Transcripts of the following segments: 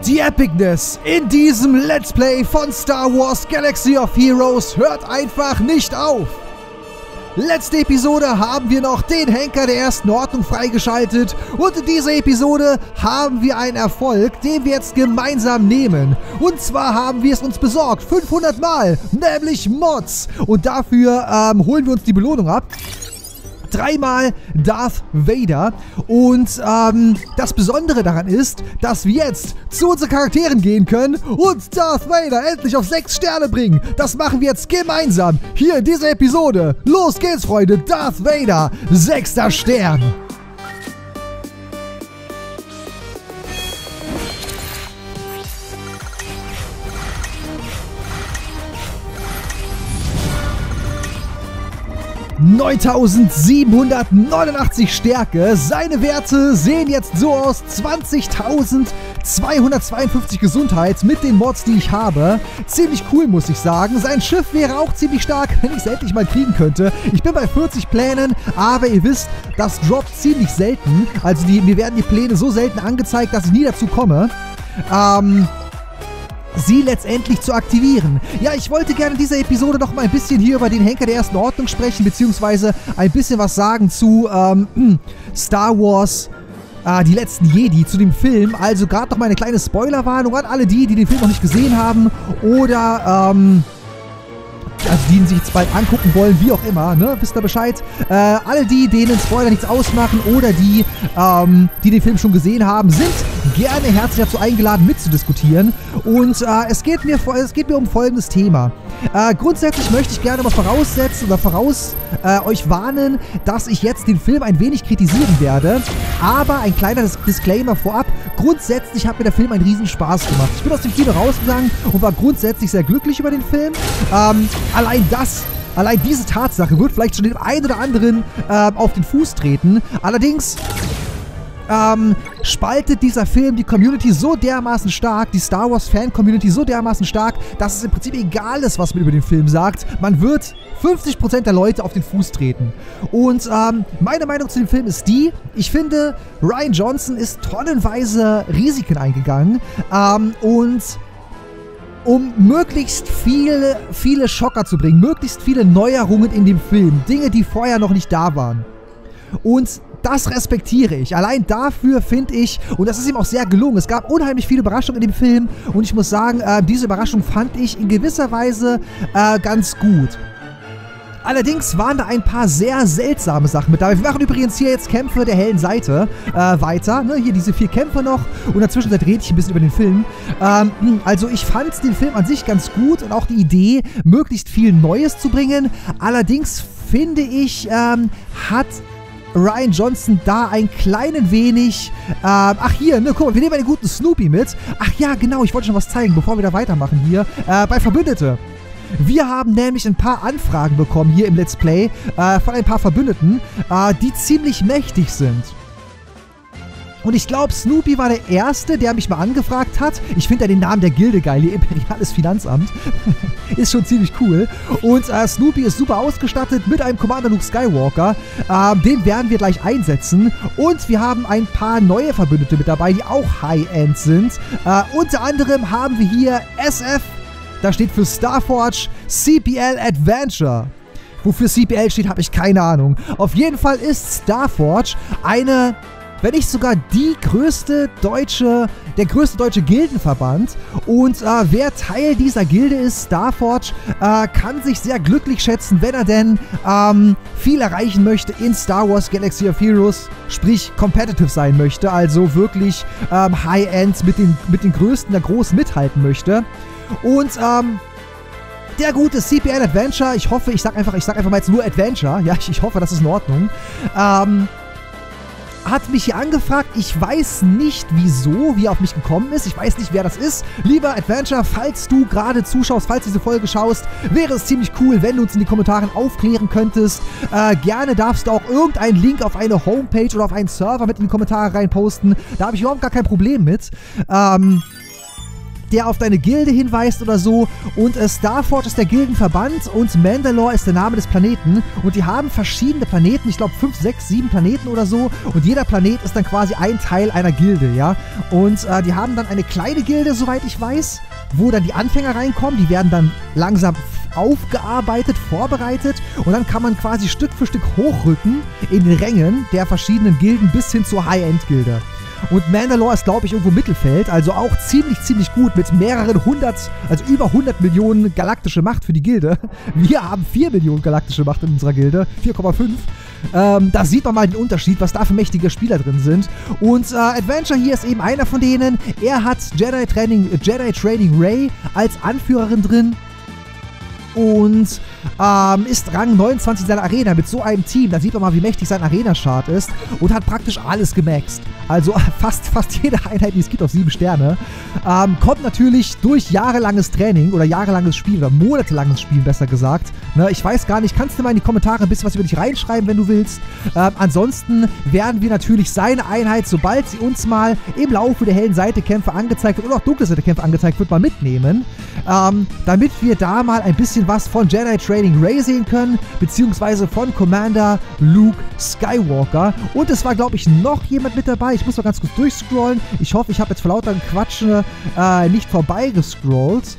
Die Epicness in diesem Let's Play von Star Wars Galaxy of Heroes hört einfach nicht auf. Letzte Episode haben wir noch den Henker der ersten Ordnung freigeschaltet und in dieser Episode haben wir einen Erfolg, den wir jetzt gemeinsam nehmen. Und zwar haben wir es uns besorgt, 500 Mal, nämlich Mods. Und dafür holen wir uns die Belohnung ab. 3-mal Darth Vader. Und das Besondere daran ist, dass wir jetzt zu unseren Charakteren gehen können und Darth Vader endlich auf 6 Sterne bringen. Das machen wir jetzt gemeinsam hier in dieser Episode. Los geht's, Freunde. Darth Vader, 6. Stern. (9.789 Stärke. Seine Werte sehen jetzt so aus: 20.252 Gesundheit mit den Mods, die ich habe. Ziemlich cool, muss ich sagen. Sein Schiff wäre auch ziemlich stark, wenn ich es endlich mal kriegen könnte. Ich bin bei 40 Plänen, aber ihr wisst, das droppt ziemlich selten. Also mir werden die Pläne so selten angezeigt, dass ich nie dazu komme, sie letztendlich zu aktivieren. Ja, ich wollte gerne in dieser Episode noch mal ein bisschen hier über den Henker der ersten Ordnung sprechen, beziehungsweise ein bisschen was sagen zu Star Wars, die letzten Jedi, zu dem Film. Also gerade noch mal eine kleine Spoilerwarnung an alle die den Film noch nicht gesehen haben oder also die ihn sich jetzt bald angucken wollen, wie auch immer, ne? Wisst ihr Bescheid? Alle die, denen Spoiler nichts ausmachen oder die, die den Film schon gesehen haben, sind gerne herzlich dazu eingeladen, mitzudiskutieren. Und es geht mir um folgendes Thema. Grundsätzlich möchte ich gerne mal voraussetzen oder euch warnen, dass ich jetzt den Film ein wenig kritisieren werde. Aber ein kleiner Disclaimer vorab. Grundsätzlich hat mir der Film einen riesen Spaß gemacht. Ich bin aus dem Kino rausgegangen und war grundsätzlich sehr glücklich über den Film. Allein diese Tatsache wird vielleicht schon dem einen oder anderen auf den Fuß treten. Allerdings spaltet dieser Film die Community so dermaßen stark, die Star Wars Fan-Community so dermaßen stark, dass es im Prinzip egal ist, was man über den Film sagt. Man wird 50% der Leute auf den Fuß treten. Und meine Meinung zu dem Film ist die: Ich finde, Rian Johnson ist tonnenweise Risiken eingegangen und um möglichst viele Schocker zu bringen, möglichst viele Neuerungen in dem Film, Dinge, die vorher noch nicht da waren. Und das respektiere ich. Allein dafür finde ich, und das ist ihm auch sehr gelungen, es gab unheimlich viele Überraschungen in dem Film und ich muss sagen, diese Überraschung fand ich in gewisser Weise ganz gut. Allerdings waren da ein paar sehr seltsame Sachen mit dabei. Wir machen übrigens hier jetzt Kämpfe der hellen Seite weiter. Ne? Hier diese 4 Kämpfe noch. Und dazwischen rede ich ein bisschen über den Film. Also ich fand den Film an sich ganz gut und auch die Idee, möglichst viel Neues zu bringen. Allerdings finde ich, hat Rian Johnson da ein kleinen wenig, ach hier, ne, guck mal, wir nehmen einen guten Snoopy mit. Ach ja, genau, ich wollte schon was zeigen, bevor wir da weitermachen hier. Bei Verbündete. Wir haben nämlich ein paar Anfragen bekommen hier im Let's Play von ein paar Verbündeten, die ziemlich mächtig sind. Und ich glaube, Snoopy war der Erste, der mich mal angefragt hat. Ich finde ja den Namen der Gilde geil, ihr Imperiales Finanzamt. Ist schon ziemlich cool. Und Snoopy ist super ausgestattet mit einem Commander Luke Skywalker. Den werden wir gleich einsetzen. Und wir haben ein paar neue Verbündete mit dabei, die auch High-End sind. Unter anderem haben wir hier SF, da steht für Starforge CPL Adventure. Wofür CPL steht, habe ich keine Ahnung. Auf jeden Fall ist Starforge eine, wenn nicht sogar der größte deutsche Gildenverband. Und wer Teil dieser Gilde ist, Starforge, kann sich sehr glücklich schätzen, wenn er denn viel erreichen möchte in Star Wars Galaxy of Heroes, sprich competitive sein möchte, also wirklich High-End mit den Größten der Großen mithalten möchte. Und der gute CPL Adventure, ich hoffe, ich sag einfach mal jetzt nur Adventure, ja, ich hoffe, das ist in Ordnung, hat mich hier angefragt. Ich weiß nicht wieso, wie er auf mich gekommen ist. Ich weiß nicht, wer das ist. Lieber Adventure, falls du gerade zuschaust, falls du diese Folge schaust, wäre es ziemlich cool, wenn du uns in die Kommentare aufklären könntest. Gerne darfst du auch irgendeinen Link auf eine Homepage oder auf einen Server mit in die Kommentare reinposten. Da habe ich überhaupt gar kein Problem mit. der auf deine Gilde hinweist oder so. Und Starforge ist der Gildenverband und Mandalore ist der Name des Planeten. Und die haben verschiedene Planeten, ich glaube 5, 6, 7 Planeten oder so. Und jeder Planet ist dann quasi ein Teil einer Gilde, ja. Und die haben dann eine kleine Gilde, soweit ich weiß, wo dann die Anfänger reinkommen. Die werden dann langsam aufgearbeitet, vorbereitet. Und dann kann man quasi Stück für Stück hochrücken in den Rängen der verschiedenen Gilden bis hin zur High-End-Gilde. Und Mandalore ist, glaube ich, irgendwo Mittelfeld, also auch ziemlich gut mit mehreren 100, also über 100 Millionen galaktische Macht für die Gilde. Wir haben 4 Millionen galaktische Macht in unserer Gilde, 4,5. Da sieht man mal den Unterschied, was da für mächtige Spieler drin sind. Und Adventure hier ist eben einer von denen. Er hat Jedi Training Rey als Anführerin drin. Und ist Rang 29 in seiner Arena mit so einem Team. Da sieht man mal, wie mächtig sein Arena-Chart ist. Und hat praktisch alles gemaxt. Also fast jede Einheit, die es gibt, auf 7 Sterne. Kommt natürlich durch jahrelanges Training oder jahrelanges Spiel oder monatelanges Spiel, besser gesagt. Ne, ich weiß gar nicht, kannst du mal in die Kommentare ein bisschen was über dich reinschreiben, wenn du willst. Ansonsten werden wir natürlich seine Einheit, sobald sie uns mal im Laufe der hellen Seite-Kämpfe angezeigt wird oder auch dunkle Seite-Kämpfe angezeigt wird, mal mitnehmen. Damit wir da mal ein bisschen was von Jedi Training Rey sehen können, beziehungsweise von Commander Luke Skywalker. Und es war, glaube ich, noch jemand mit dabei. Ich muss mal ganz kurz durchscrollen. Ich hoffe, ich habe jetzt vor lauter Quatsch nicht vorbeigescrollt.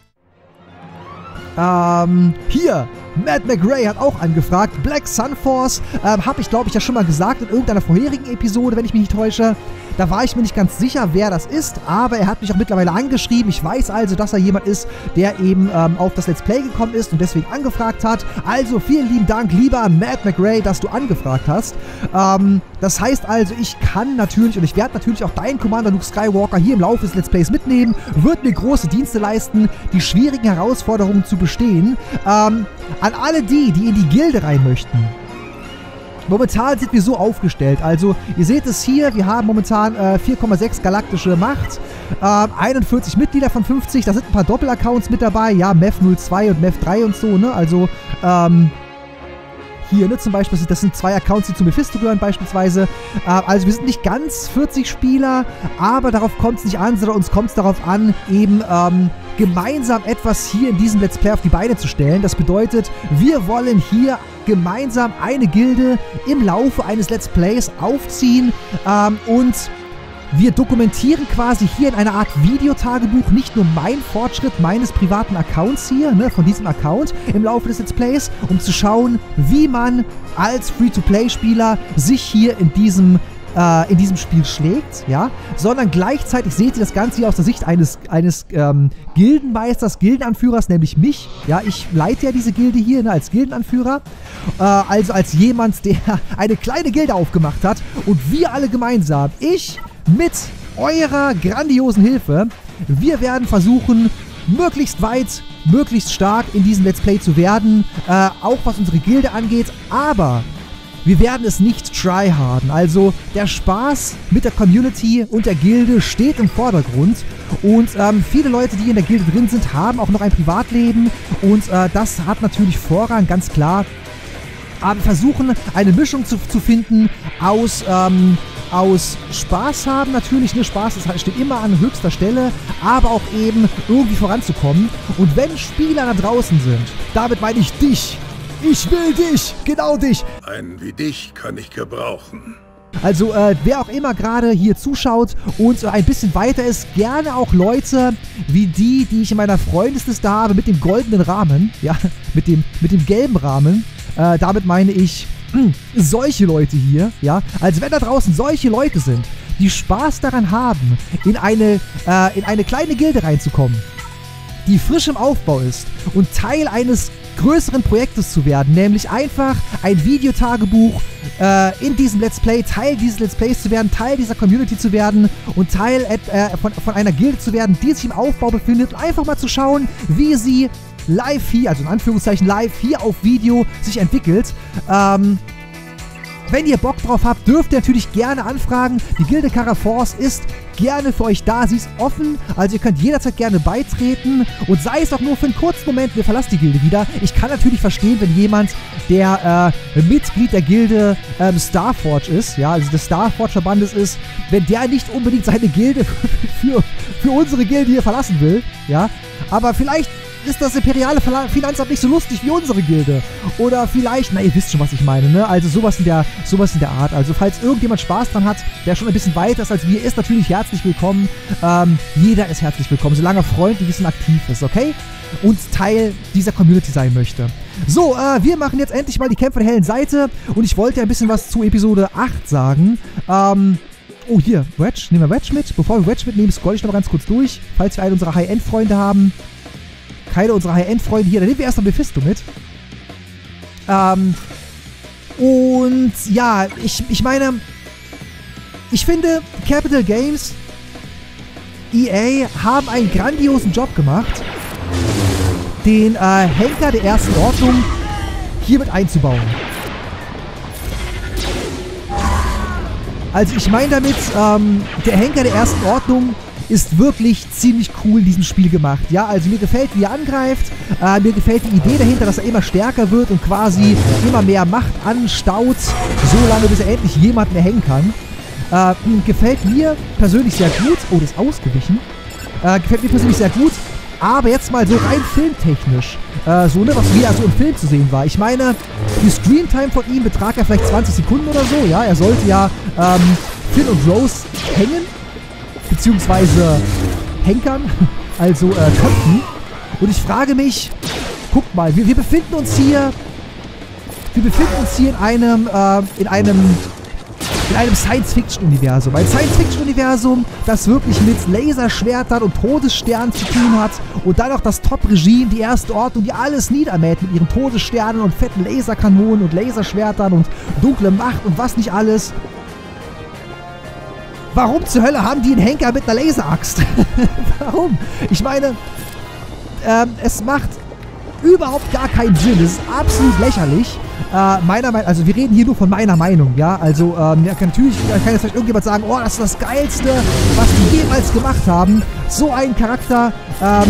Hier, Matt McRae hat auch angefragt. Black Sun Force, habe ich, glaube ich, ja schon mal gesagt in irgendeiner vorherigen Episode, wenn ich mich nicht täusche. Da war ich mir nicht ganz sicher, wer das ist, aber er hat mich auch mittlerweile angeschrieben. Ich weiß also, dass er jemand ist, der eben auf das Let's Play gekommen ist und deswegen angefragt hat. Also vielen lieben Dank, lieber Matt McRae, dass du angefragt hast. Das heißt also, ich kann natürlich und ich werde natürlich auch deinen Commander Luke Skywalker hier im Laufe des Let's Plays mitnehmen, wird mir große Dienste leisten, die schwierigen Herausforderungen zu bestehen. An alle die in die Gilde rein möchten. Momentan sind wir so aufgestellt, also ihr seht es hier, wir haben momentan 4,6 galaktische Macht, 41 Mitglieder von 50, da sind ein paar Doppelaccounts mit dabei, ja, MEF02 und MEF3 und so, ne, also, hier, ne, zum Beispiel, das sind 2 Accounts, die zu Mephisto gehören beispielsweise. Also wir sind nicht ganz 40 Spieler, aber darauf kommt es nicht an, sondern uns kommt es darauf an, eben gemeinsam etwas hier in diesem Let's Play auf die Beine zu stellen. Das bedeutet, wir wollen hier gemeinsam eine Gilde im Laufe eines Let's Plays aufziehen und wir dokumentieren quasi hier in einer Art Videotagebuch nicht nur meinen Fortschritt meines privaten Accounts hier, ne, von diesem Account im Laufe des Let's Plays, um zu schauen, wie man als Free-to-Play-Spieler sich hier in diesem Spiel schlägt, ja, sondern gleichzeitig seht ihr das Ganze hier aus der Sicht eines Gildenmeisters, Gildenanführers, nämlich mich, ja, ich leite ja diese Gilde hier, ne, als Gildenanführer, also als jemand, der eine kleine Gilde aufgemacht hat und wir alle gemeinsam, ich mit eurer grandiosen Hilfe, wir werden versuchen, möglichst weit, möglichst stark in diesem Let's Play zu werden, auch was unsere Gilde angeht, aber wir werden es nicht tryharden. Also der Spaß mit der Community und der Gilde steht im Vordergrund und viele Leute, die in der Gilde drin sind, haben auch noch ein Privatleben und das hat natürlich Vorrang, ganz klar. Aber wir versuchen eine Mischung zu finden aus Spaß haben natürlich, ne, Spaß steht immer an höchster Stelle, aber auch eben irgendwie voranzukommen. Und wenn Spieler da draußen sind, damit meine ich dich, ich will dich, genau dich. Einen wie dich kann ich gebrauchen. Also, wer auch immer gerade hier zuschaut und ein bisschen weiter ist, gerne auch Leute wie die ich in meiner Freundesliste habe, mit dem goldenen Rahmen, ja, mit dem gelben Rahmen. Damit meine ich solche Leute hier, ja. Also wenn da draußen solche Leute sind, die Spaß daran haben, in eine kleine Gilde reinzukommen, die frisch im Aufbau ist und Teil eines größeren Projektes zu werden, nämlich einfach ein Videotagebuch in diesem Let's Play, Teil dieses Let's Plays zu werden, Teil dieser Community zu werden und Teil von einer Gilde zu werden, die sich im Aufbau befindet und einfach mal zu schauen, wie sie live hier, also in Anführungszeichen live hier auf Video sich entwickelt. Wenn ihr Bock drauf habt, dürft ihr natürlich gerne anfragen. Die Gilde Caraforce ist gerne für euch da. Sie ist offen, also ihr könnt jederzeit gerne beitreten. Und sei es auch nur für einen kurzen Moment, wir verlassen die Gilde wieder. Ich kann natürlich verstehen, wenn jemand, der Mitglied der Gilde Starforge ist, ja, also des Starforge-Verbandes ist, wenn der nicht unbedingt seine Gilde für unsere Gilde hier verlassen will, ja. Aber vielleicht ist das imperiale Finanzamt nicht so lustig wie unsere Gilde. Oder vielleicht, na ihr wisst schon, was ich meine, ne? Also sowas in der Art. Also falls irgendjemand Spaß dran hat, der schon ein bisschen weiter ist als wir, ist natürlich herzlich willkommen. Jeder ist herzlich willkommen, solange er freundlich und aktiv ist, okay? Und Teil dieser Community sein möchte. So, wir machen jetzt endlich mal die Kämpfe der hellen Seite. Und ich wollte ein bisschen was zu Episode 8 sagen. Oh, hier, Wedge. Nehmen wir Wedge mit. Bevor wir Wedge mitnehmen, scroll ich noch ganz kurz durch. Falls wir einen unserer High-End-Freunde haben. Keine unserer High-End-Freunde hier. Dann nehmen wir erstmal Mephisto mit. Und ja, ich meine, ich finde, Capital Games, EA, haben einen grandiosen Job gemacht, den Henker der ersten Ordnung hier mit einzubauen. Also ich meine damit, der Henker der ersten Ordnung ist wirklich ziemlich cool in diesem Spiel gemacht. Ja, also mir gefällt, wie er angreift. Mir gefällt die Idee dahinter, dass er immer stärker wird und quasi immer mehr Macht anstaut, so lange, bis er endlich jemanden erhängen kann. Gefällt mir persönlich sehr gut. Oh, das ist ausgewichen. Gefällt mir persönlich sehr gut. Aber jetzt mal so rein filmtechnisch. So, ne, was wie also im Film zu sehen war. Ich meine, die Screentime von ihm betrag ja vielleicht 20 Sekunden oder so. Ja, er sollte ja Finn und Rose hängen. Beziehungsweise Henkern, also köpfen. Und ich frage mich, guckt mal, wir befinden uns hier in einem Science-Fiction-Universum. Ein Science-Fiction-Universum, das wirklich mit Laserschwertern und Todessternen zu tun hat. Und dann noch das Top-Regime, die erste Ordnung, die alles niedermäht mit ihren Todessternen und fetten Laserkanonen und Laserschwertern und dunkle Macht und was nicht alles. Warum zur Hölle haben die einen Henker mit einer Laseraxt? Warum? Ich meine, es macht überhaupt gar keinen Sinn. Es ist absolut lächerlich. Also wir reden hier nur von meiner Meinung, ja. Also, ja, natürlich kann jetzt vielleicht irgendjemand sagen, oh, das ist das Geilste, was die jemals gemacht haben. So einen Charakter gab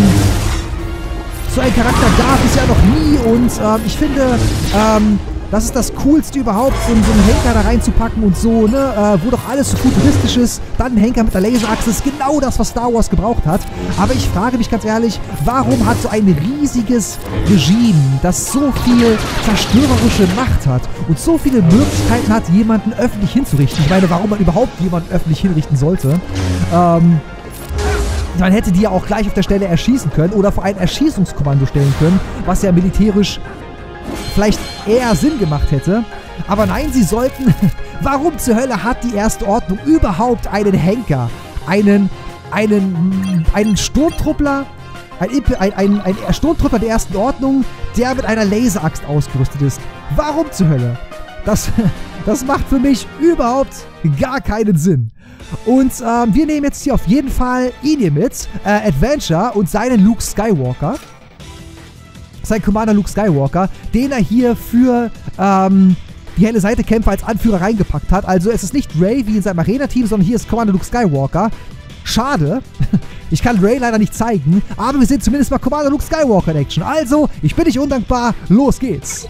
es ja noch nie und ich finde, das ist das Coolste überhaupt, so einen Henker da reinzupacken und so, ne, wo doch alles so futuristisch ist. Dann ein Henker mit der Laserachse ist genau das, was Star Wars gebraucht hat. Aber ich frage mich ganz ehrlich, warum hat so ein riesiges Regime, das so viel zerstörerische Macht hat und so viele Möglichkeiten hat, jemanden öffentlich hinzurichten? Ich meine, warum man überhaupt jemanden öffentlich hinrichten sollte. Man hätte die ja auch gleich auf der Stelle erschießen können oder vor ein Erschießungskommando stellen können, was ja militärisch vielleicht eher Sinn gemacht hätte. Aber nein, sie sollten... Warum zur Hölle hat die erste Ordnung überhaupt einen Henker? Einen Sturmtruppler? Ein Sturmtruppler der ersten Ordnung, der mit einer Laseraxt ausgerüstet ist. Warum zur Hölle? Das macht für mich überhaupt gar keinen Sinn. Und wir nehmen jetzt hier auf jeden Fall ihn hier mit. Adventure und seinen Luke Skywalker. Sein Commander Luke Skywalker, den er hier für die helle Seite-Kämpfer als Anführer reingepackt hat. Also es ist nicht Rey wie in seinem Arena-Team, sondern hier ist Commander Luke Skywalker. Schade. Ich kann Rey leider nicht zeigen, aber wir sehen zumindest mal Commander Luke Skywalker in Action. Also, ich bin nicht undankbar. Los geht's.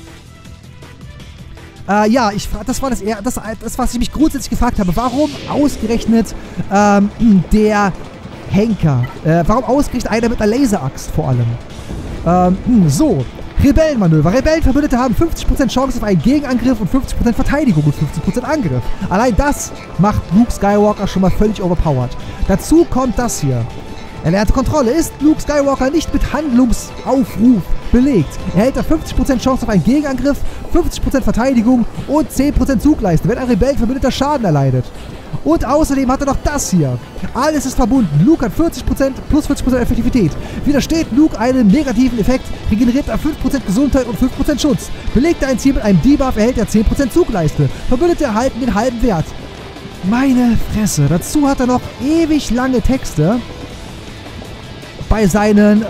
Ja, das war das, was ich mich grundsätzlich gefragt habe. Warum ausgerechnet der Henker? Warum ausgerechnet einer mit einer Laseraxt vor allem? So, Rebellenmanöver. Rebellenverbündete haben 50% Chance auf einen Gegenangriff und 50% Verteidigung und 50% Angriff. Allein das macht Luke Skywalker schon mal völlig overpowered. Dazu kommt das hier. Erlernte Kontrolle. Ist Luke Skywalker nicht mit Handlungsaufruf belegt, erhält er 50% Chance auf einen Gegenangriff, 50% Verteidigung und 10% Zugleiste, wenn ein Rebellenverbündeter Schaden erleidet. Und außerdem hat er noch das hier. Alles ist verbunden. Luke hat 40% plus 40% Effektivität. Widersteht Luke einem negativen Effekt, regeneriert er 5% Gesundheit und 5% Schutz. Belegt er ein Ziel mit einem Debuff, erhält er 10% Zugleiste. Verbündete erhalten den halben Wert. Meine Fresse. Dazu hat er noch ewig lange Texte bei seinen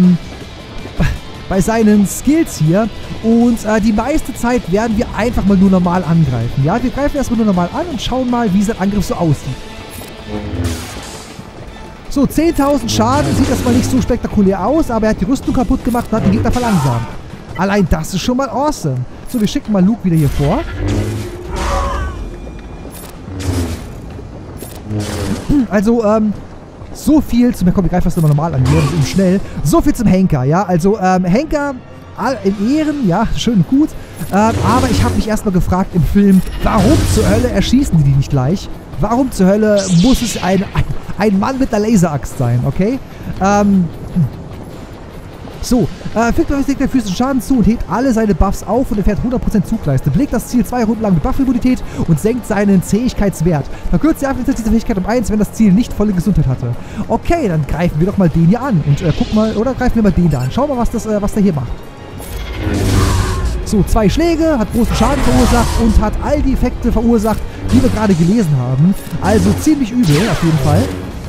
Skills hier. Und die meiste Zeit werden wir einfach mal nur normal angreifen. Ja, wir greifen erstmal nur normal an und schauen mal, wie sein Angriff so aussieht. So, 10.000 Schaden. Sieht erstmal nicht so spektakulär aus, aber er hat die Rüstung kaputt gemacht und hat den Gegner verlangsamt. Allein das ist schon mal awesome. So, wir schicken mal Luke wieder hier vor. Also, So viel zum... Komm, wir greifen das nochmal normal an. Wir sind schnell. So viel zum Henker, ja. Also, Henker in Ehren, ja, schön und gut. Aber ich habe mich erstmal gefragt im Film, warum zur Hölle erschießen die nicht gleich? Warum zur Hölle muss es ein Mann mit einer Laseraxt sein, okay? Fügt der physischen Schaden zu und hebt alle seine Buffs auf und erfährt 100% Zugleiste. Belegt das Ziel 2 Runden lang mit Buff-Immunität und senkt seinen Zähigkeitswert. Verkürzt die Abwesenheit dieser Fähigkeit um 1, wenn das Ziel nicht volle Gesundheit hatte. Okay, dann greifen wir doch mal den hier an. Und guck mal, oder greifen wir mal den da an. Schauen wir mal, was der hier macht. So, 2 Schläge, hat großen Schaden verursacht und hat all die Effekte verursacht, die wir gerade gelesen haben. Also ziemlich übel, auf jeden Fall.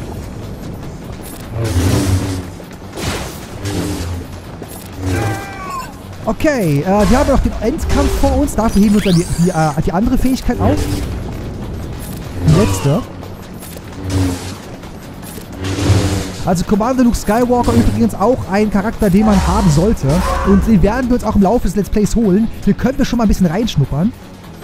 Okay, wir haben noch den Endkampf vor uns. Dafür heben wir uns dann die andere Fähigkeit auf. Die letzte. Also Commander Luke Skywalker übrigens auch ein Charakter, den man haben sollte. Und den werden wir uns auch im Laufe des Let's Plays holen. Hier können wir schon mal ein bisschen reinschnuppern.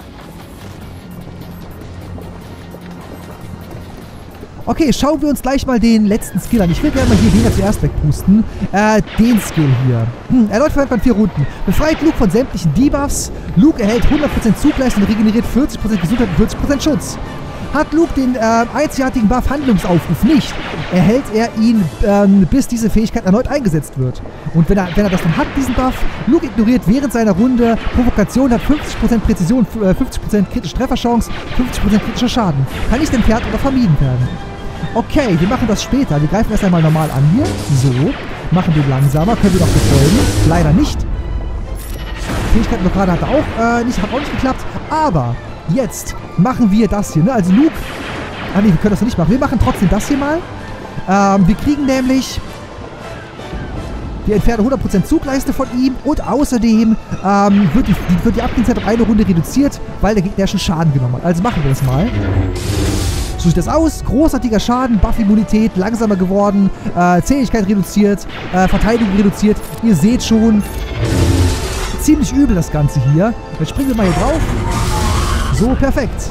Okay, schauen wir uns gleich mal den letzten Skill an. Ich will gerne mal hier den zuerst wegpusten. Den Skill hier. Erneut verwendet man 4 Runden. Befreit Luke von sämtlichen Debuffs. Luke erhält 100% Zugleistung und regeneriert 40% Gesundheit und 40% Schutz. Hat Luke den einzigartigen Buff Handlungsaufruf nicht, erhält er ihn, bis diese Fähigkeit erneut eingesetzt wird. Und wenn er das dann hat, diesen Buff, Luke ignoriert während seiner Runde Provokation, hat 50% Präzision, 50% kritische Trefferchance, 50% kritischer Schaden. Kann nicht entfernt oder vermieden werden. Okay, wir machen das später. Wir greifen erst einmal normal an hier. So. Machen wir langsamer. Können wir noch befolgen? Leider nicht. Fähigkeitenblockade hat auch nicht geklappt. Aber jetzt machen wir das hier. Ne? Also Luke... Ah ne, wir können das noch nicht machen. Wir machen trotzdem das hier mal. Wir kriegen nämlich... Wir entfernen 100% Zugleiste von ihm. Und außerdem wird die Abklingzeit um 1 Runde reduziert, weil der Gegner schon Schaden genommen hat. Also machen wir das mal. So sieht das aus. Großartiger Schaden, Buff-Immunität, langsamer geworden, Zähigkeit reduziert, Verteidigung reduziert. Ihr seht schon, ziemlich übel das Ganze hier. Jetzt springen wir mal hier drauf. So, perfekt.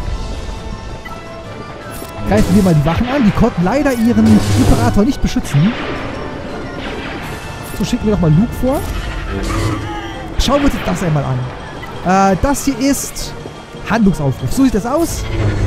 Greifen wir mal die Wachen an. Die konnten leider ihren Imperator nicht beschützen. So, schicken wir doch mal Luke vor. Schauen wir uns das einmal an. Das hier ist Handlungsaufruf. So sieht das aus.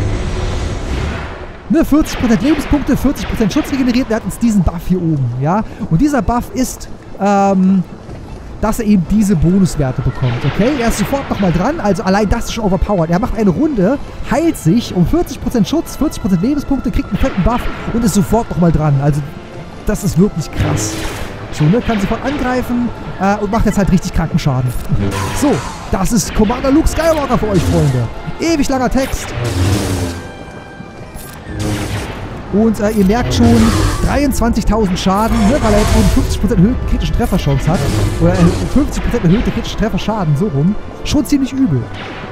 Ne, 40% Lebenspunkte, 40% Schutz regeneriert. Er hat uns diesen Buff hier oben, ja. Und dieser Buff ist, dass er eben diese Bonuswerte bekommt, okay? Er ist sofort nochmal dran, also allein das ist schon overpowered. Er macht eine Runde, heilt sich um 40% Schutz, 40% Lebenspunkte, kriegt einen fetten Buff und ist sofort nochmal dran. Also, das ist wirklich krass. So, ne, kann sofort angreifen und macht jetzt halt richtig kranken Schaden. So, das ist Commander Luke Skywalker für euch, Freunde. Ewig langer Text. Und ihr merkt schon, 23.000 Schaden, ne, weil er jetzt eben 50% erhöhten kritischen Trefferchance hat. Oder 50% erhöhte kritische Trefferschaden, so rum. Schon ziemlich übel.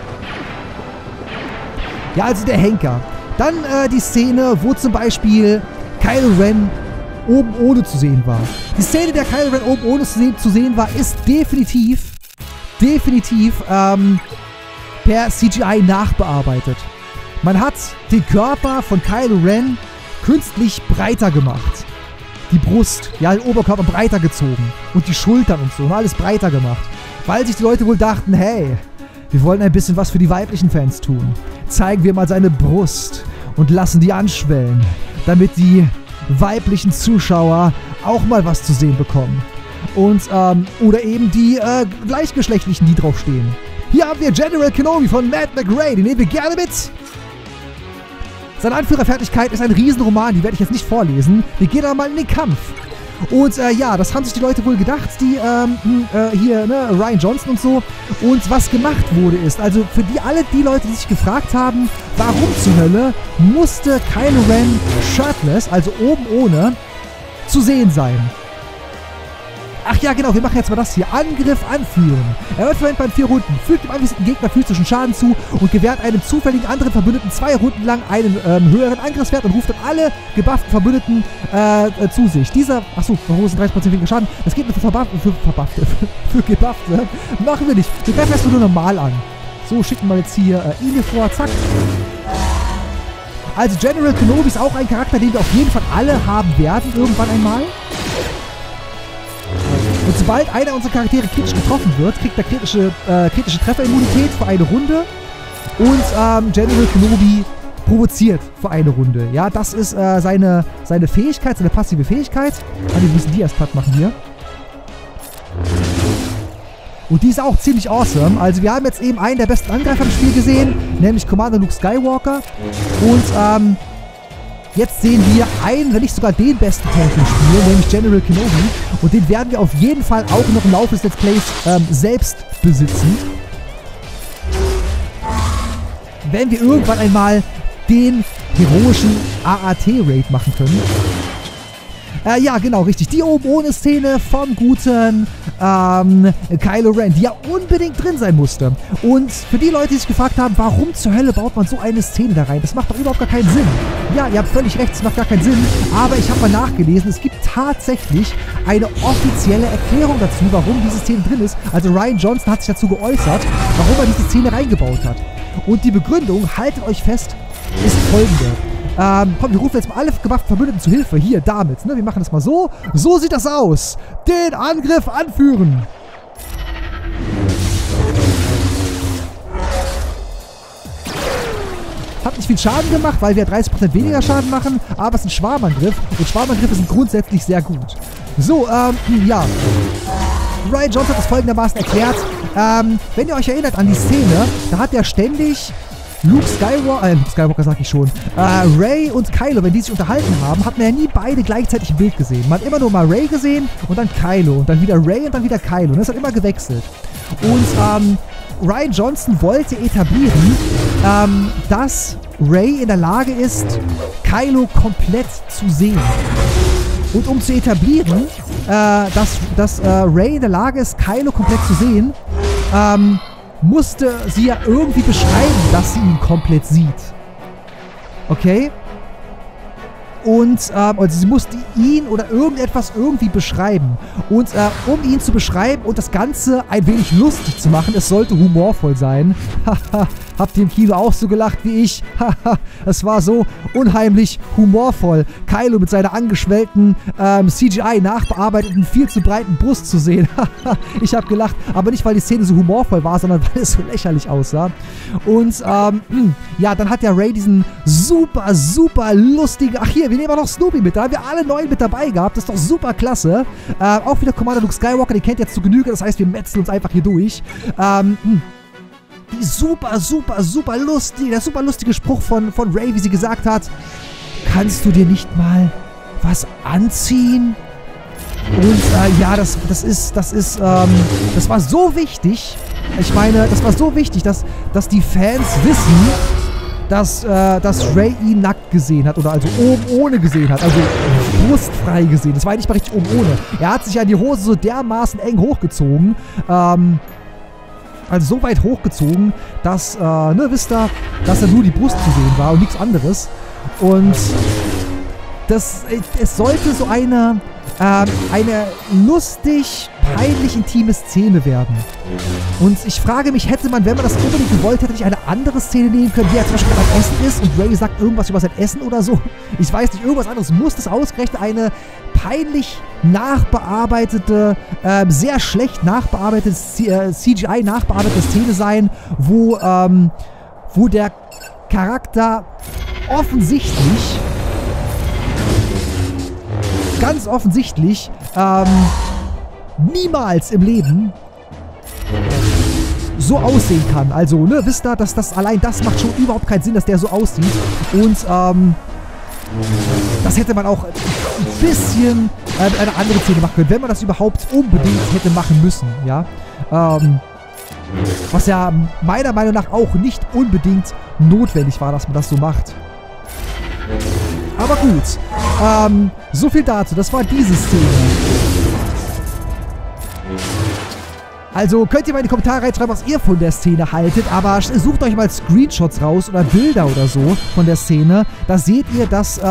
Ja, also der Henker. Dann die Szene, wo zum Beispiel Kylo Ren oben ohne zu sehen war. Die Szene, der Kylo Ren oben ohne zu sehen war, ist definitiv per CGI nachbearbeitet. Man hat den Körper von Kylo Ren künstlich breiter gemacht. Die Brust, ja, den Oberkörper breiter gezogen. Und die Schultern und so, und alles breiter gemacht. Weil sich die Leute wohl dachten, hey, wir wollen ein bisschen was für die weiblichen Fans tun. Zeigen wir mal seine Brust und lassen die anschwellen, damit die weiblichen Zuschauer auch mal was zu sehen bekommen. Und, oder eben die gleichgeschlechtlichen, die draufstehen. Hier haben wir General Kenobi von Matt McRae, den nehmen wir gerne mit. Seine Anführerfertigkeit ist ein Riesenroman, die werde ich jetzt nicht vorlesen. Wir gehen aber mal in den Kampf. Und ja, das haben sich die Leute wohl gedacht, die hier, ne, Rian Johnson und so. Und was gemacht wurde ist, also für alle die Leute, die sich gefragt haben, warum zur Hölle musste Kylo Ren shirtless, also oben ohne, zu sehen sein. Ach ja, genau, wir machen jetzt mal das hier. Angriff anführen. Er wird verwendet bei 4 Runden. Fügt dem anvisierten Gegner physischen Schaden zu und gewährt einem zufälligen anderen Verbündeten 2 Runden lang einen höheren Angriffswert und ruft dann alle gebufften Verbündeten zu sich. Dieser, achso, verursacht 30% weniger Schaden. Das geht nur für Gebuffte. Machen wir nicht. Wir greifen erstmal nur normal an. So, schicken wir jetzt hier ihn hier vor. Zack. Also General Kenobi ist auch ein Charakter, den wir auf jeden Fall alle haben werden, irgendwann einmal. Und sobald einer unserer Charaktere kritisch getroffen wird, kriegt er kritische Trefferimmunität für eine Runde. Und General Kenobi provoziert für eine Runde. Ja, das ist seine Fähigkeit, seine passive Fähigkeit. Wir müssen die erst platt machen hier. Und die ist auch ziemlich awesome. Also wir haben jetzt eben einen der besten Angreifer im Spiel gesehen, nämlich Commander Luke Skywalker. Und jetzt sehen wir einen, wenn nicht sogar den besten Tank im Spiel, nämlich General Kenobi. Und den werden wir auf jeden Fall auch noch im Laufe des Let's Plays selbst besitzen. Wenn wir irgendwann einmal den heroischen AAT-Raid machen können. Ja, genau, richtig. Die oben ohne Szene vom guten Kylo Ren, die ja unbedingt drin sein musste. Und für die Leute, die sich gefragt haben, warum zur Hölle baut man so eine Szene da rein? Das macht doch überhaupt gar keinen Sinn. Ja, ihr habt völlig recht, es macht gar keinen Sinn. Aber ich habe mal nachgelesen, es gibt tatsächlich eine offizielle Erklärung dazu, warum diese Szene drin ist. Also Rian Johnson hat sich dazu geäußert, warum er diese Szene reingebaut hat. Und die Begründung, haltet euch fest, ist folgende. Komm, wir rufen jetzt mal alle gewaffneten Verbündeten zu Hilfe. Hier, damit. Ne? Wir machen das mal so. So sieht das aus. Den Angriff anführen. Hat nicht viel Schaden gemacht, weil wir 30% weniger Schaden machen. Aber es ist ein Schwarmangriff. Und Schwarmangriffe sind grundsätzlich sehr gut. So, ja. Rian Johnson hat das folgendermaßen erklärt. Wenn ihr euch erinnert an die Szene, da hat er ständig Luke Skywalker sag ich schon, Rey und Kylo, wenn die sich unterhalten haben, hat man ja nie beide gleichzeitig im Bild gesehen. Man hat immer nur mal Rey gesehen und dann Kylo und dann wieder Rey und dann wieder Kylo. Und das hat immer gewechselt. Und Rian Johnson wollte etablieren, dass Rey in der Lage ist, Kylo komplett zu sehen. Und um zu etablieren, dass Rey in der Lage ist, Kylo komplett zu sehen, musste sie ja irgendwie beschreiben, dass sie ihn komplett sieht. Okay? Und, also sie musste ihn oder irgendetwas irgendwie beschreiben. Und, um ihn zu beschreiben und das Ganze ein wenig lustig zu machen, es sollte humorvoll sein. Haha, habt ihr im Kino auch so gelacht wie ich? Haha, es war so unheimlich humorvoll, Kylo mit seiner angeschwellten, CGI nachbearbeiteten, viel zu breiten Brust zu sehen. Haha, ich habe gelacht, aber nicht, weil die Szene so humorvoll war, sondern weil es so lächerlich aussah. Und, ja, dann hat der Rey diesen super, super lustigen, ach hier, wir nehmen auch noch Snoopy mit, da haben wir alle 9 mit dabei gehabt, das ist doch super klasse. Auch wieder Commander Luke Skywalker, den kennt ihr jetzt zu Genüge, das heißt, wir metzeln uns einfach hier durch. Die super, super, super lustige, der super lustige Spruch von Rey, wie sie gesagt hat, kannst du dir nicht mal was anziehen? Und ja, das war so wichtig, ich meine, das war so wichtig, dass die Fans wissen, dass Rey ihn nackt gesehen hat oder also oben ohne gesehen hat, also brustfrei gesehen. Das war nicht mal richtig oben ohne. Er hat sich ja die Hose so dermaßen eng hochgezogen, also so weit hochgezogen, dass, ne, wisst ihr, dass er nur die Brust zu sehen war und nichts anderes. Und es sollte so eine lustig, peinlich intime Szene werden. Und ich frage mich, hätte man, wenn man das unbedingt gewollt hätte, nicht eine andere Szene nehmen können, wie er zum Beispiel beim Essen ist und Rey sagt irgendwas über sein Essen oder so? Ich weiß nicht, irgendwas anderes. Muss das ausgerechnet eine peinlich nachbearbeitete, sehr schlecht nachbearbeitete CGI nachbearbeitete Szene sein, wo der Charakter offensichtlich ganz offensichtlich niemals im Leben so aussehen kann. Also, ne, wisst ihr, dass das allein das macht schon überhaupt keinen Sinn, dass der so aussieht. Und, das hätte man auch ein bisschen mit einer anderen Szene machen können, wenn man das überhaupt unbedingt hätte machen müssen, ja. Was ja meiner Meinung nach auch nicht unbedingt notwendig war, dass man das so macht. Aber gut, so viel dazu. Das war diese Szene. Also könnt ihr mal in die Kommentare reinschreiben, was ihr von der Szene haltet, aber sucht euch mal Screenshots raus oder Bilder oder so von der Szene. Da seht ihr, dass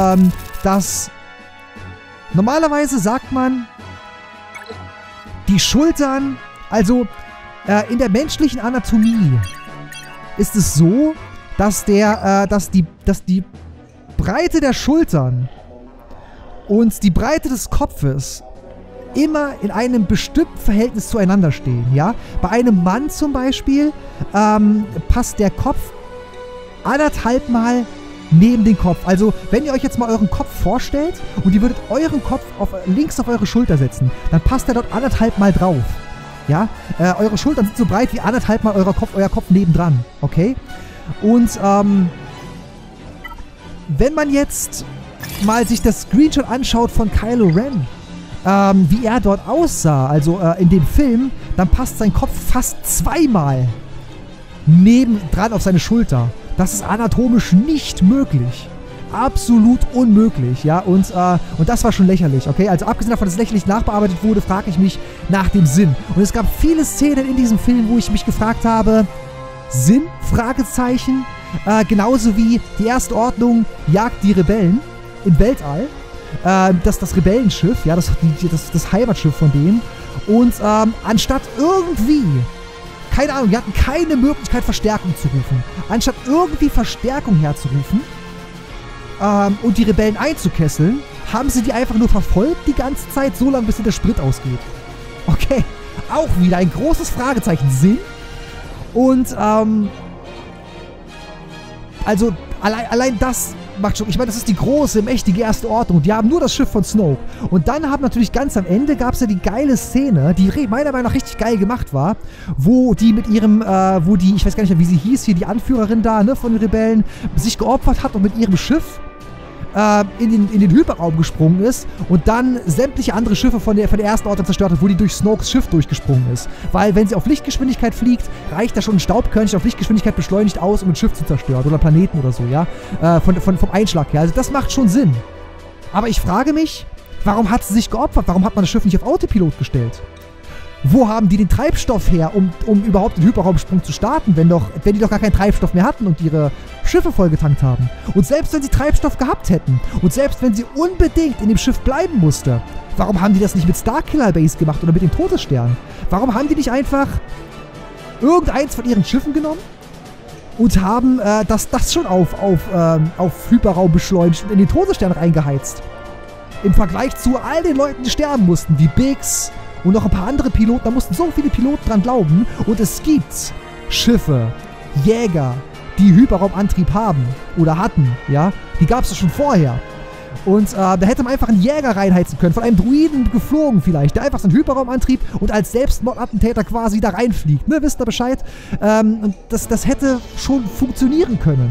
normalerweise sagt man, die Schultern, also in der menschlichen Anatomie ist es so, dass die Breite der Schultern und die Breite des Kopfes immer in einem bestimmten Verhältnis zueinander stehen, ja? Bei einem Mann zum Beispiel passt der Kopf 1,5 Mal neben den Kopf. Also, wenn ihr euch jetzt mal euren Kopf vorstellt und ihr würdet euren Kopf links auf eure Schulter setzen, dann passt er dort 1,5 Mal drauf. Ja? Eure Schultern sind so breit wie 1,5 Mal euer Kopf nebendran. Okay? Und, wenn man jetzt mal sich das Screenshot anschaut von Kylo Ren, wie er dort aussah, also in dem Film, dann passt sein Kopf fast 2-mal nebendran auf seine Schulter. Das ist anatomisch nicht möglich. Absolut unmöglich, ja, und das war schon lächerlich, okay? Also abgesehen davon, dass es lächerlich nachbearbeitet wurde, frage ich mich nach dem Sinn. Und es gab viele Szenen in diesem Film, wo ich mich gefragt habe, Sinn? Fragezeichen. Genauso wie die Erste Ordnung jagt die Rebellen im Weltall. Das Rebellenschiff, ja, das Heimatschiff von denen. Und anstatt irgendwie, keine Ahnung, die hatten keine Möglichkeit, Verstärkung zu rufen. Anstatt irgendwie Verstärkung herzurufen und die Rebellen einzukesseln, haben sie die einfach nur verfolgt die ganze Zeit, so lange bis der Sprit ausgeht. Okay, auch wieder ein großes Fragezeichen. Sinn? Und, also, allein das macht schon, ich meine, das ist die große, mächtige Erste Ordnung. Die haben nur das Schiff von Snoke. Und dann haben natürlich ganz am Ende gab es ja die geile Szene, die meiner Meinung nach richtig geil gemacht war, wo die mit ihrem, ich weiß gar nicht mehr, wie sie hieß, hier die Anführerin da, ne, von den Rebellen, sich geopfert hat und mit ihrem Schiff in den Hyperraum gesprungen ist und dann sämtliche andere Schiffe von der Ersten Ordnung zerstört hat, wo die durch Snokes Schiff durchgesprungen ist. Weil, wenn sie auf Lichtgeschwindigkeit fliegt, reicht da schon ein Staubkörnchen auf Lichtgeschwindigkeit beschleunigt aus, um ein Schiff zu zerstören. Oder Planeten oder so, ja? Vom Einschlag her. Also das macht schon Sinn. Aber ich frage mich, warum hat sie sich geopfert? Warum hat man das Schiff nicht auf Autopilot gestellt? Wo haben die den Treibstoff her, um überhaupt den Hyperraumsprung zu starten, wenn die doch gar keinen Treibstoff mehr hatten und ihre Schiffe vollgetankt haben? Und selbst wenn sie Treibstoff gehabt hätten und selbst wenn sie unbedingt in dem Schiff bleiben musste, warum haben die das nicht mit Starkiller Base gemacht oder mit den Todessternen? Warum haben die nicht einfach irgendeins von ihren Schiffen genommen und haben das schon auf Hyperraum beschleunigt und in den Todesstern reingeheizt? Im Vergleich zu all den Leuten, die sterben mussten, wie Biggs und noch ein paar andere Piloten, da mussten so viele Piloten dran glauben. Und es gibt Schiffe, Jäger, die Hyperraumantrieb haben oder hatten, ja. Die gab es schon vorher. Und da hätte man einfach einen Jäger reinheizen können, von einem Druiden geflogen vielleicht, der einfach so einen Hyperraumantrieb und als Selbstmordattentäter quasi da reinfliegt. Ne, wisst ihr Bescheid? Und das hätte schon funktionieren können.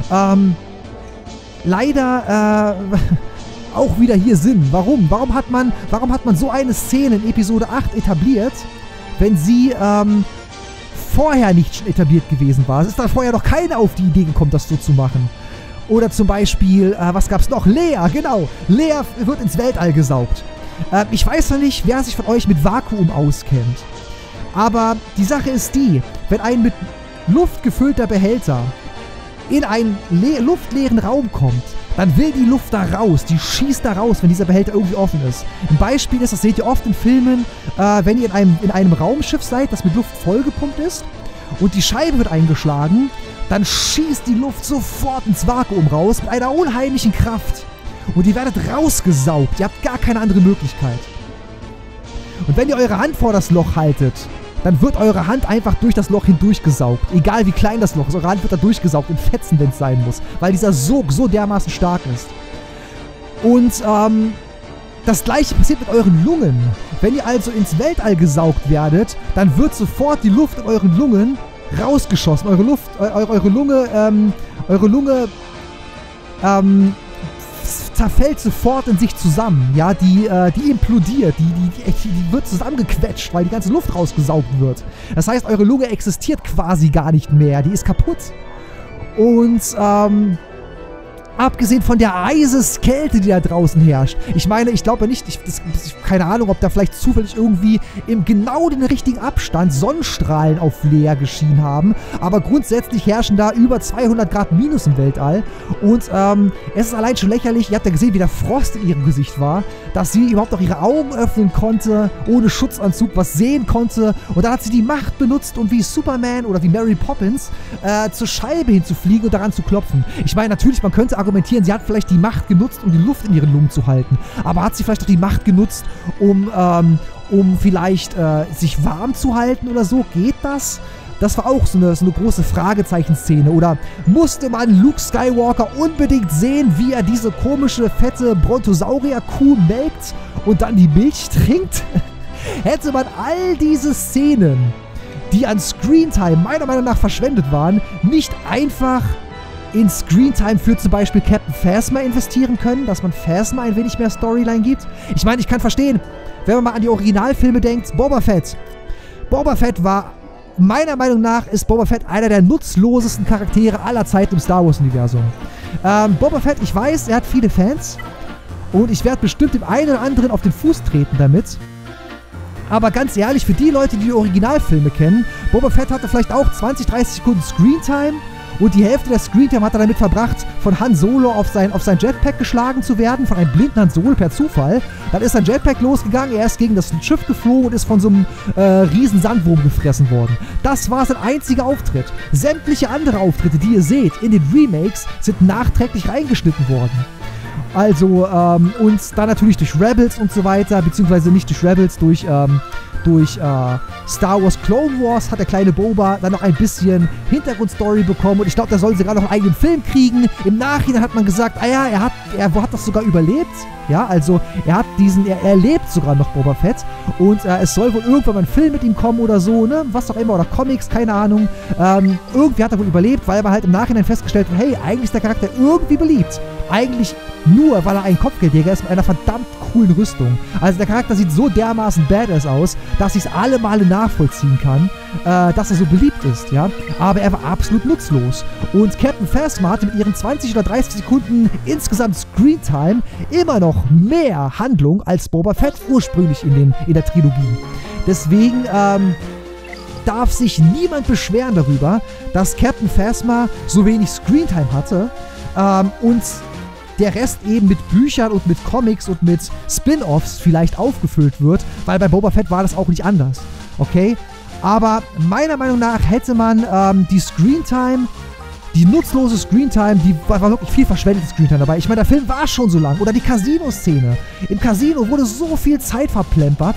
Leider, auch wieder hier Sinn. Warum? Warum hat man so eine Szene in Episode 8 etabliert, wenn sie vorher nicht schon etabliert gewesen war? Es ist da vorher noch keiner auf die Idee gekommen, das so zu machen. Oder zum Beispiel, was gab's noch? Lea, genau. Lea wird ins Weltall gesaugt. Ich weiß noch nicht, wer sich von euch mit Vakuum auskennt. Aber die Sache ist die, wenn ein mit Luft gefüllter Behälter in einen luftleeren Raum kommt, dann will die Luft da raus, die schießt da raus, wenn dieser Behälter irgendwie offen ist. Ein Beispiel ist, das seht ihr oft in Filmen, wenn ihr in einem Raumschiff seid, das mit Luft vollgepumpt ist und die Scheibe wird eingeschlagen, dann schießt die Luft sofort ins Vakuum raus mit einer unheimlichen Kraft. Und ihr werdet rausgesaugt, ihr habt gar keine andere Möglichkeit. Und wenn ihr eure Hand vor das Loch haltet, dann wird eure Hand einfach durch das Loch hindurchgesaugt. Egal wie klein das Loch ist, eure Hand wird da durchgesaugt in Fetzen, wenn es sein muss. Weil dieser Sog so dermaßen stark ist. Und das gleiche passiert mit euren Lungen. Wenn ihr also ins Weltall gesaugt werdet, dann wird sofort die Luft in euren Lungen rausgeschossen. Eure Lunge zerfällt sofort in sich zusammen, ja, die implodiert, die wird zusammengequetscht, weil die ganze Luft rausgesaugt wird. Das heißt, eure Lunge existiert quasi gar nicht mehr, die ist kaputt. Und, abgesehen von der Eiseskälte, die da draußen herrscht. Ich meine, ich glaube nicht, keine Ahnung, ob da vielleicht zufällig irgendwie im genau den richtigen Abstand Sonnenstrahlen auf Lea geschienen haben. Aber grundsätzlich herrschen da über 200 Grad minus im Weltall. Und es ist allein schon lächerlich, ihr habt ja gesehen, wie der Frost in ihrem Gesicht war, dass sie überhaupt noch ihre Augen öffnen konnte, ohne Schutzanzug was sehen konnte. Und dann hat sie die Macht benutzt, um wie Superman oder wie Mary Poppins zur Scheibe hinzufliegen und daran zu klopfen. Ich meine, natürlich, man könnte argumentieren, sie hat vielleicht die Macht genutzt, um die Luft in ihren Lungen zu halten. Aber hat sie vielleicht auch die Macht genutzt, um vielleicht sich warm zu halten oder so? Geht das? Das war auch so eine große Fragezeichen-Szene. Oder musste man Luke Skywalker unbedingt sehen, wie er diese komische, fette Brontosaurier-Kuh melkt und dann die Milch trinkt? Hätte man all diese Szenen, die an Screentime meiner Meinung nach verschwendet waren, nicht einfach in Screentime für zum Beispiel Captain Phasma investieren können, dass man Phasma ein wenig mehr Storyline gibt? Ich meine, ich kann verstehen, wenn man mal an die Originalfilme denkt, Boba Fett. Boba Fett war, meiner Meinung nach, ist Boba Fett einer der nutzlosesten Charaktere aller Zeiten im Star Wars-Universum. Boba Fett, ich weiß, er hat viele Fans und ich werde bestimmt dem einen oder anderen auf den Fuß treten damit. Aber ganz ehrlich, für die Leute, die Originalfilme kennen, Boba Fett hatte vielleicht auch 20, 30 Sekunden Screentime und die Hälfte der Screentime hat er damit verbracht, von Han Solo auf sein Jetpack geschlagen zu werden, von einem blinden Han Solo per Zufall. Dann ist sein Jetpack losgegangen, er ist gegen das Schiff geflogen und ist von so einem riesen Sandwurm gefressen worden. Das war sein einziger Auftritt. Sämtliche andere Auftritte, die ihr seht in den Remakes, sind nachträglich reingeschnitten worden. Also, und dann natürlich durch Rebels und so weiter, beziehungsweise nicht durch Rebels, durch Star Wars Clone Wars hat der kleine Boba dann noch ein bisschen Hintergrundstory bekommen und ich glaube, da soll sogar noch einen eigenen Film kriegen. Im Nachhinein hat man gesagt, ah ja, er hat das sogar überlebt. Ja, also er lebt sogar noch, Boba Fett. Und es soll wohl irgendwann mal ein Film mit ihm kommen oder so, ne? Was auch immer, oder Comics, keine Ahnung. Irgendwie hat er wohl überlebt, weil er halt im Nachhinein festgestellt hat, hey, eigentlich ist der Charakter irgendwie beliebt. Eigentlich nur, weil er ein Kopfgeldjäger ist mit einer verdammt coolen Rüstung. Also der Charakter sieht so dermaßen badass aus, dass ich es alle Male nachvollziehen kann, dass er so beliebt ist, ja. Aber er war absolut nutzlos. Und Captain Phasma hatte mit ihren 20 oder 30 Sekunden insgesamt Screentime immer noch mehr Handlung als Boba Fett ursprünglich in der Trilogie. Deswegen darf sich niemand beschweren darüber, dass Captain Phasma so wenig Screentime hatte und der Rest eben mit Büchern und mit Comics und mit Spin-Offs vielleicht aufgefüllt wird, weil bei Boba Fett war das auch nicht anders, okay? Aber meiner Meinung nach hätte man die Screentime, die nutzlose Screentime, die war wirklich viel verschwendete Screentime dabei. Ich meine, der Film war schon so lang. Oder die Casino-Szene. Im Casino wurde so viel Zeit verplempert,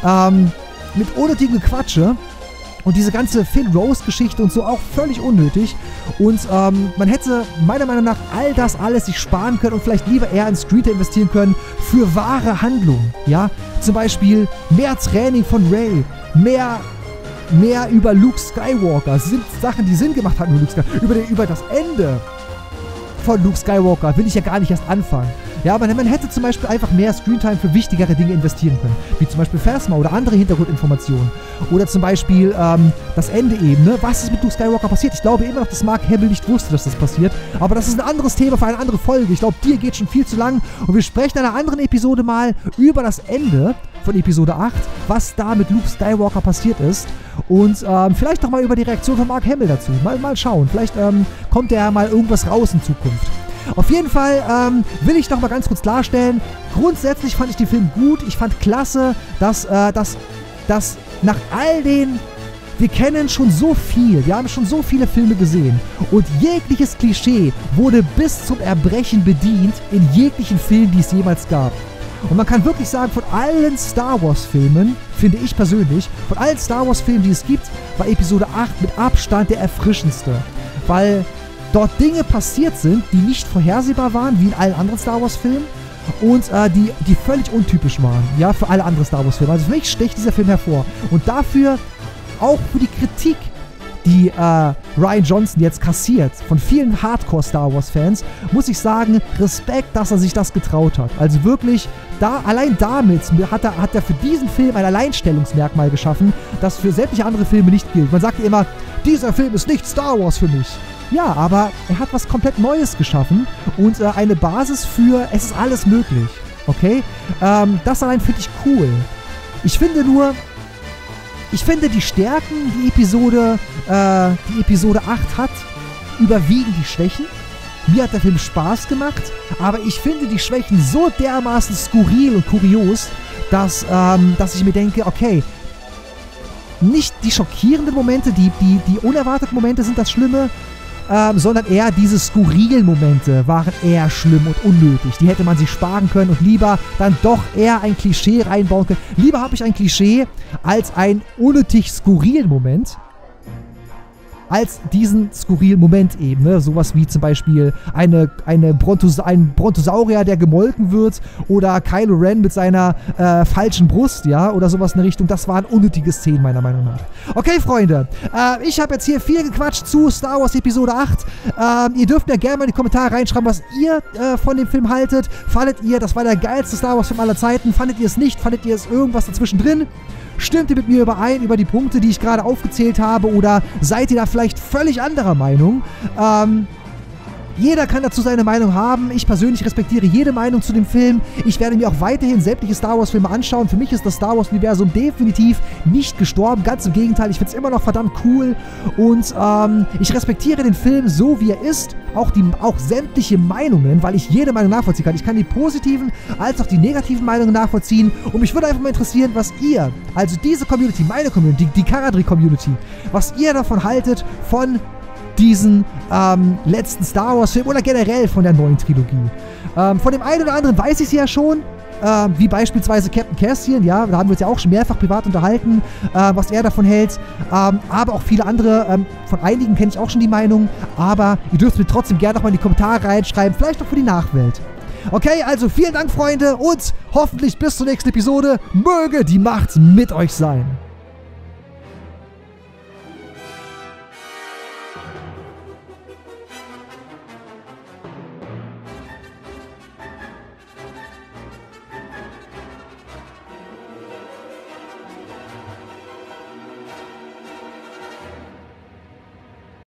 mit unnötigem Gequatsche. Und diese ganze Finn Rose-Geschichte und so auch völlig unnötig. Und man hätte meiner Meinung nach all das alles sich sparen können und vielleicht lieber eher in Screentime investieren können für wahre Handlungen. Ja, zum Beispiel mehr Training von Rey, mehr über Luke Skywalker. Das sind Sachen, die Sinn gemacht hatten mit Luke Skywalker. Über das Ende von Luke Skywalker will ich ja gar nicht erst anfangen. Ja, aber man hätte zum Beispiel einfach mehr Screentime für wichtigere Dinge investieren können. Wie zum Beispiel Phasma oder andere Hintergrundinformationen. Oder zum Beispiel das Ende eben, ne? Was ist mit Luke Skywalker passiert? Ich glaube immer noch, dass Mark Hamill nicht wusste, dass das passiert. Aber das ist ein anderes Thema für eine andere Folge. Ich glaube, dir geht schon viel zu lang. Und wir sprechen in einer anderen Episode mal über das Ende von Episode 8, was da mit Luke Skywalker passiert ist. Und vielleicht noch mal über die Reaktion von Mark Hamill dazu. Mal schauen. Vielleicht kommt da ja mal irgendwas raus in Zukunft. Auf jeden Fall will ich noch mal ganz kurz klarstellen, grundsätzlich fand ich den Film gut. Ich fand klasse, dass nach all den, wir kennen schon so viel, wir haben schon so viele Filme gesehen und jegliches Klischee wurde bis zum Erbrechen bedient in jeglichen Filmen, die es jemals gab. Und man kann wirklich sagen, von allen Star Wars Filmen, finde ich persönlich, von allen Star Wars Filmen, die es gibt, war Episode 8 mit Abstand der erfrischendste. Weil dort Dinge passiert sind, die nicht vorhersehbar waren, wie in allen anderen Star Wars Filmen und die völlig untypisch waren, ja, für alle anderen Star Wars Filme. Also für mich sticht dieser Film hervor. Und dafür, auch für die Kritik, die Rian Johnson jetzt kassiert von vielen Hardcore-Star Wars-Fans, muss ich sagen, Respekt, dass er sich das getraut hat. Also wirklich, allein damit hat er für diesen Film ein Alleinstellungsmerkmal geschaffen, das für sämtliche andere Filme nicht gilt. Man sagt ja immer, dieser Film ist nicht Star Wars für mich. Ja, aber er hat was komplett Neues geschaffen und eine Basis für, es ist alles möglich, okay? Das allein finde ich cool. Ich finde die Stärken, die Episode 8 hat, überwiegen die Schwächen. Mir hat der Film Spaß gemacht, aber ich finde die Schwächen so dermaßen skurril und kurios, dass ich mir denke, okay, nicht die schockierenden Momente, die unerwarteten Momente sind das Schlimme, sondern eher diese skurrilen Momente waren eher schlimm und unnötig. Die hätte man sich sparen können und lieber dann doch eher ein Klischee reinbauen können. Lieber habe ich ein Klischee als einen unnötig skurrilen Moment, als diesen skurrilen Moment eben, ne? Sowas wie zum Beispiel ein Brontosaurier, der gemolken wird, oder Kylo Ren mit seiner falschen Brust, ja, oder sowas in der Richtung. Das waren unnötige Szenen, meiner Meinung nach. Okay, Freunde, ich habe jetzt hier viel gequatscht zu Star Wars Episode 8. Ihr dürft mir gerne mal in die Kommentare reinschreiben, was ihr von dem Film haltet. Fandet ihr, das war der geilste Star Wars Film aller Zeiten? Fandet ihr es nicht? Fandet ihr es irgendwas dazwischen drin? Stimmt ihr mit mir überein über die Punkte, die ich gerade aufgezählt habe, oder seid ihr da vielleicht völlig anderer Meinung? Jeder kann dazu seine Meinung haben. Ich persönlich respektiere jede Meinung zu dem Film. Ich werde mir auch weiterhin sämtliche Star Wars Filme anschauen. Für mich ist das Star Wars Universum definitiv nicht gestorben. Ganz im Gegenteil, ich finde es immer noch verdammt cool. Und ich respektiere den Film so, wie er ist. Auch sämtliche Meinungen, weil ich jede Meinung nachvollziehen kann. Ich kann die positiven als auch die negativen Meinungen nachvollziehen. Und mich würde einfach mal interessieren, was ihr, also diese Community, meine Community, die Caradry-Community, was ihr davon haltet von diesen letzten Star Wars Film oder generell von der neuen Trilogie. Von dem einen oder anderen weiß ich es ja schon, wie beispielsweise Captain Cassian, ja, da haben wir uns ja auch schon mehrfach privat unterhalten, was er davon hält, aber auch viele andere, von einigen kenne ich auch schon die Meinung, aber ihr dürft mir trotzdem gerne nochmal in die Kommentare reinschreiben, vielleicht auch für die Nachwelt. Okay, also vielen Dank, Freunde, und hoffentlich bis zur nächsten Episode. Möge die Macht mit euch sein.